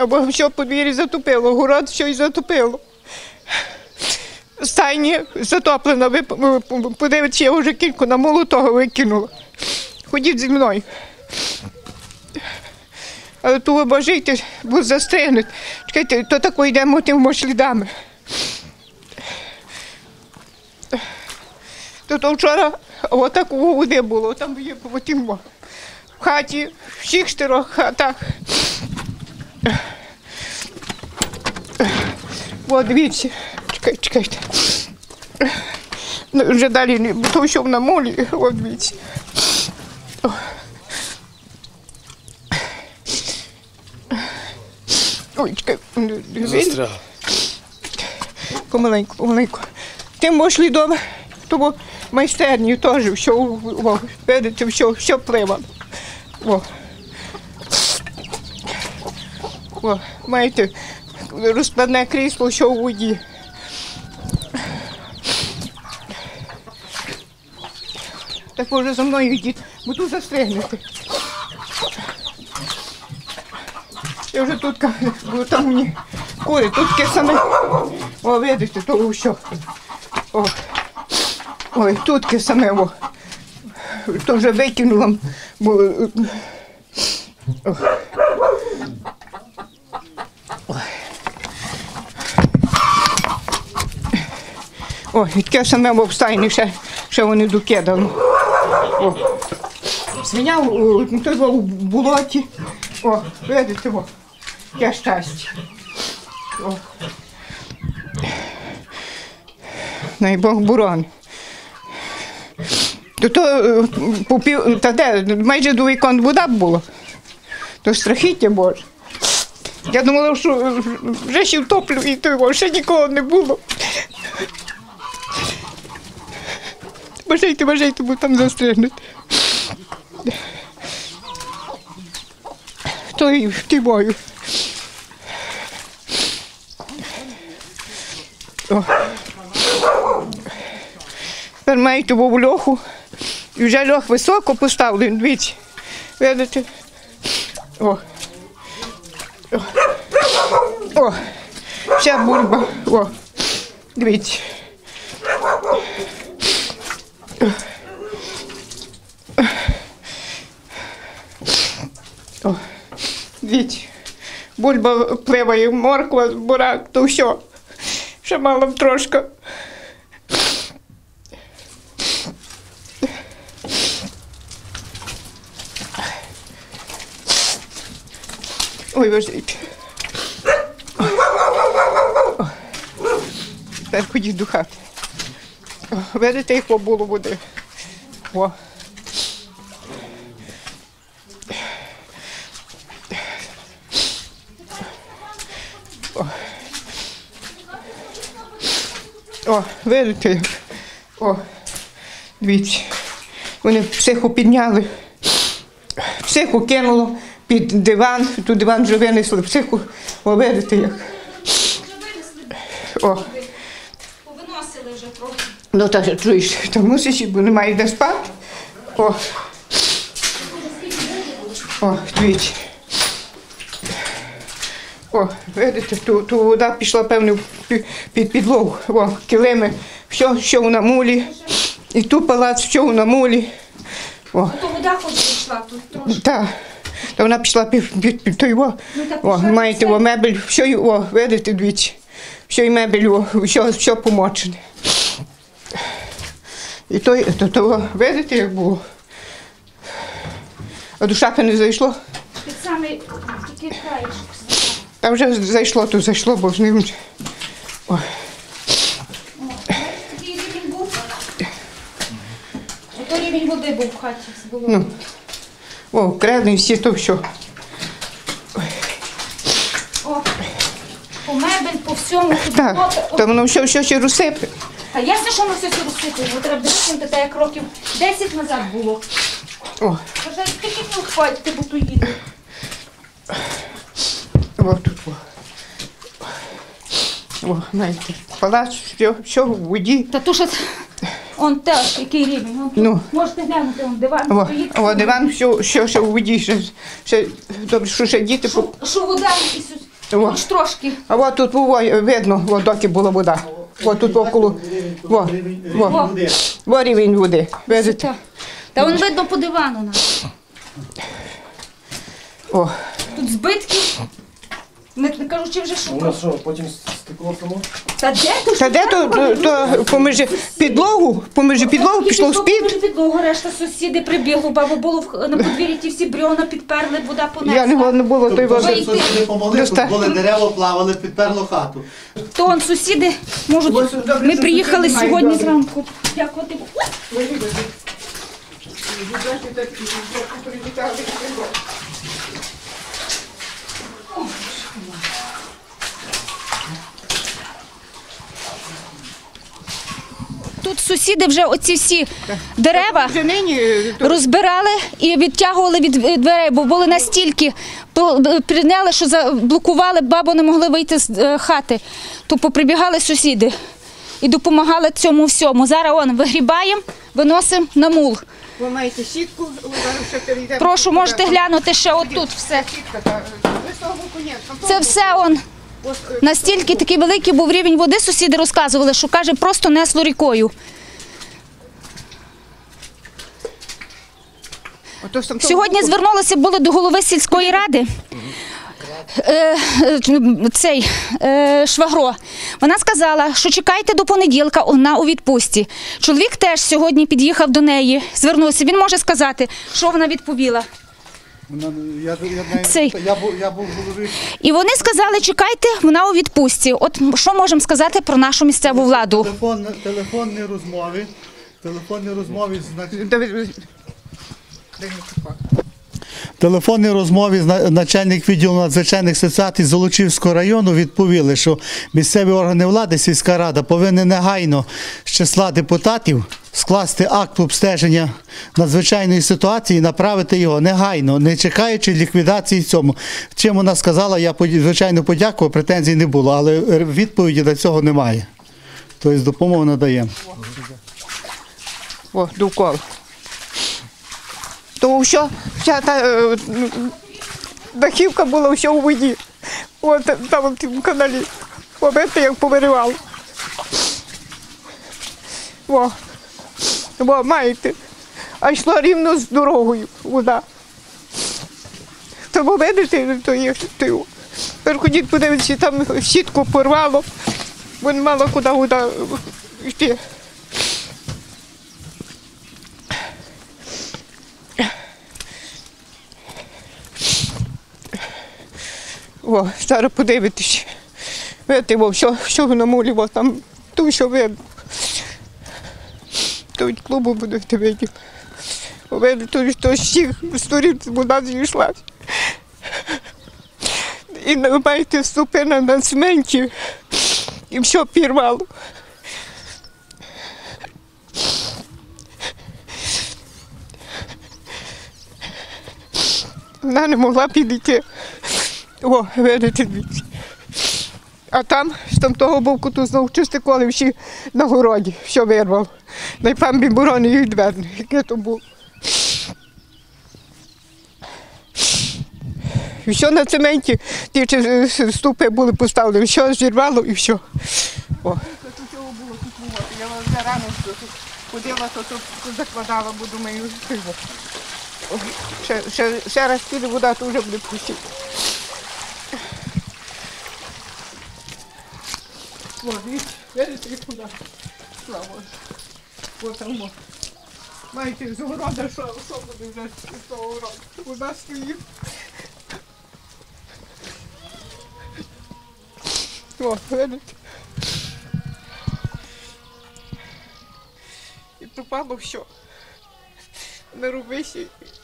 Або все подвір'я затопило, город все і затопило. Стайні затоплено, ви подивіться, я вже кілька на молотого викинула. Ходіть зі мною. Але то ви бажайте, бо застрягнуть. Чекайте, то тако йдемо тими слідами. То вчора отакого води було, там є в хаті, в всіх 4 хатах. О, дивіться, чекайте. Вже далі не, бо то що на молі, о, дивіться. Ой, чекай, застряг. Помаленьку. Тим можливо дома, тому майстерні теж, все, видите, все пливало. Маєте розкладне крісло, що у воді. Так ви вже за мною йдіть, бо тут застрягнете. Я вже тут, бо там мені кури, тут таке саме. О, видите, то що. Ой, тут таке саме, то вже викинула, бо... О, і таке саме в стайні, ще вони докидали. Свиня в болоті. О, видите, яке щастя. Най Бог боронить. Та де, майже до вікон вода була. То страхіття Боже. Я думала, що вже ще втоплю, і то ще нікого не було. Бажайте, бо там застрягнуть. То і втімою. Тепер маєте льоху. І вже льох високо поставлений, дивіться. Видите? О, вся бульба. О, дивіться. О, дивіться. Бульба пливає, морква, бурак, то все. Ще мало трошки. Ой, важіть. Тепер ходіть до хати. Видите, як було води. О. О, видите? О, дивіться. Вони психу підняли, психу кинуло під диван, тут диван вже винесли, психу, о, видите як. О. Повиносили вже трохи. Ну так, чуєш, то мусиш, бо немає де спати. О, дивіться. О, видите, тут вода пішла, певно, під підлогу. О, килими, все, що на мулі. І тут палац, що на мулі. То вода хоч пішла тут трошки. Так, то вона пішла під той, маєте, мебель, все, видите, дивіться. Все, і мебель, все помочене. І то, видите, як було. А до шафи не зайшло? Під самий тільки краєшок. А вже зайшло, бо ж не вже. Такий рівень був. Ото рівень води був в хаті. Ну, кредний, всі то все. По мебель, по всьому. Так, то воно все ще розсипе. А ясно, що воно все розсипало, бо треба дивитися, те, як років 10 назад було. Вже скільки не вхватити, бо то їде. Тут. Знаєте, палац, все в воді. Та то що, он теж, який рівень. Ну. Можете глянути, он диван стоїть. Диван, все в воді. Ще добре, що ще діти. Що вода О. Хоч трошки. А от тут видно, от доки була вода. От тут около, во рівень води. Видите? Та. Та вон видно по дивану нам. О. Тут збитки. Не кажучи вже, що Воно що, потім стекло само? Та де то? Та де то поміж підлогу пішло в спід. Підлогу, решта сусіди прибігли, баба було на подвір'ї, ті всі брьона підперли, вода понесла. Я не було той води. Вийти. Не помогли, тут були дерева, плавали, підперло хату. То он сусіди можуть. Ми приїхали сьогодні зранку. Дякувати Богу. Тут сусіди вже оці всі дерева Вже нині розбирали і відтягували від дверей, бо були настільки прийняли, що заблокували, бабу не могли вийти з хати. То поприбігали сусіди і допомагали цьому всьому. Зараз вигрібаємо, виносимо на мул. ви маєте сітку, зараз ще перейдемо. Прошу, можете глянути ще отут все. Це все настільки такий великий був рівень води, сусіди розказували, що, каже, просто несло рікою. Сьогодні звернулися були до голови сільської ради, Швагро. Вона сказала, що чекайте до понеділка, вона у відпустці. Чоловік теж сьогодні під'їхав до неї, звернувся. Він може сказати, що вона відповіла. Я був голові. І вони сказали, чекайте, вона у відпустці. От що можемо сказати про нашу місцеву владу? Телефонні розмови телефонній розмові начальник відділу надзвичайних ситуацій Золочівського району відповіли, що місцеві органи влади, сільська рада повинні негайно з числа депутатів скласти акт обстеження надзвичайної ситуації і направити його негайно, не чекаючи ліквідації цьому. Чим вона сказала, я, звичайно, подякував, претензій не було, але відповіді до цього немає. Тобто допомогу надаємо. О, довкола. Тому що вся та дахівка була все у воді. От там в каналі. Побити, як повиривало. О, маєте. А йшла рівно з дорогою вода. Тому видите, то є. Тепер ходіть подивитися, там сітку порвало, бо не мало куди вода йти. О, зараз подивитися. Видите, що ви намулювали там, то що видно. То від клубу будете видіти. Видите, то з всіх сторін вода зійшла. І маєте ступина на цементі, і все пірвало. Вона не могла підійти. О, видите, а там, з того боку, тут знову чисті коли всі на городі, все вирвало. Найпам бібурони їх дверне, яке то було. І все на цементі, ті ступи були поставлені, все зірвало і все. О. Тут цього було, я вже рано ходила, то закладала, бо думаю, ще раз піде вода, то вже буде пустити. Видите, куди? Слава. Ось там. Маєте, з огорода, що буде вже з того огорода? Вода стоїть. О, видите? І пропало все. Не робися.